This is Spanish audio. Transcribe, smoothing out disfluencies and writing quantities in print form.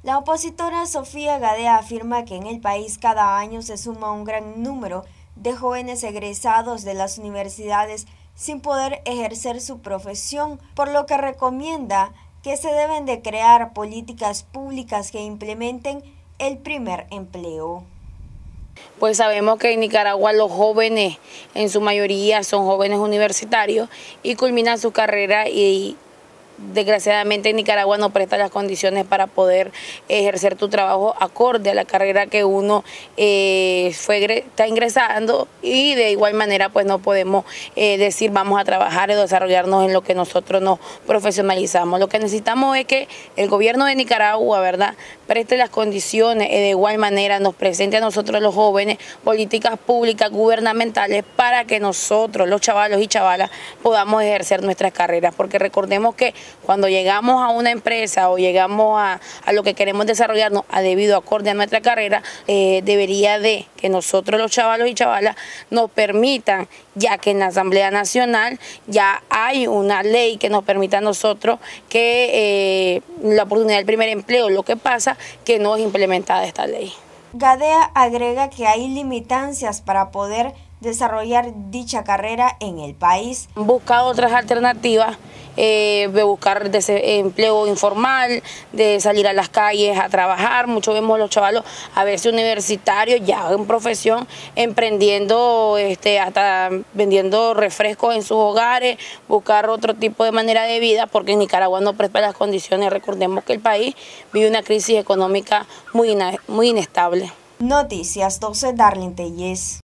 La opositora Sofía Gadea afirma que en el país cada año se suma un gran número de jóvenes egresados de las universidades sin poder ejercer su profesión, por lo que recomienda que se deben de crear políticas públicas que implementen el primer empleo. Pues sabemos que en Nicaragua los jóvenes en su mayoría son jóvenes universitarios y culminan su carrera y desgraciadamente Nicaragua no presta las condiciones para poder ejercer tu trabajo acorde a la carrera que uno está ingresando, y de igual manera pues no podemos decir vamos a trabajar y desarrollarnos en lo que nosotros nos profesionalizamos. Lo que necesitamos es que el gobierno de Nicaragua, ¿verdad?, preste las condiciones y de igual manera nos presente a nosotros los jóvenes políticas públicas gubernamentales para que nosotros, los chavalos y chavalas, podamos ejercer nuestras carreras, porque recordemos que cuando llegamos a una empresa o llegamos a lo que queremos desarrollarnos debido acorde a nuestra carrera, debería de que nosotros los chavalos y chavalas nos permitan, ya que en la Asamblea Nacional ya hay una ley que nos permita a nosotros que la oportunidad del primer empleo. Lo que pasa que no es implementada esta ley. Gadea agrega que hay limitancias para poder desarrollar dicha carrera en el país. Han buscado otras alternativas, de buscar empleo informal, de salir a las calles a trabajar. Mucho vemos los chavalos a veces universitarios ya en profesión, emprendiendo, hasta vendiendo refrescos en sus hogares, buscar otro tipo de manera de vida, porque en Nicaragua no presta las condiciones. Recordemos que el país vive una crisis económica muy inestable. Noticias 12, Darlene Tellez.